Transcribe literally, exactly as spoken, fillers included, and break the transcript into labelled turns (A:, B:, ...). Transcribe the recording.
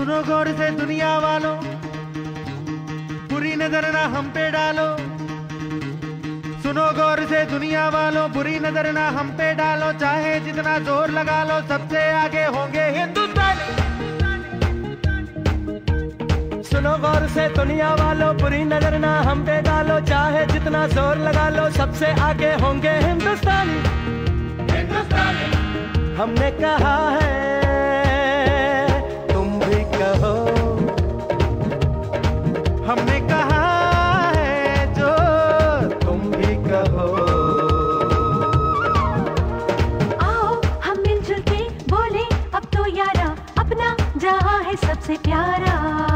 A: सुनो गौर से दुनिया वालों, बुरी नजर ना हम पे डालो। सुनो गौर से दुनिया वालों, बुरी नजर ना हम पे डालो। चाहे जितना जोर लगा लो, सबसे आगे होंगे हिंदुस्तानी।
B: सुनो गौर से दुनिया वालों, बुरी नजर ना हम पे डालो। चाहे जितना जोर लगा लो, सबसे आगे होंगे हिंदुस्तानी।
A: हिंदुस्तानी
B: हमने कहा है, तुम भी कहो।
A: हमने कहा है जो
B: तुम भी कहो।
C: आओ हम मिलजुल के बोले अब तो यारा, अपना जहां है सबसे प्यारा।